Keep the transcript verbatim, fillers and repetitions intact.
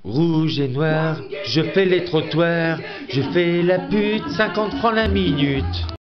Rouge et noir, je fais les trottoirs, je fais la pute, cinquante francs la minute.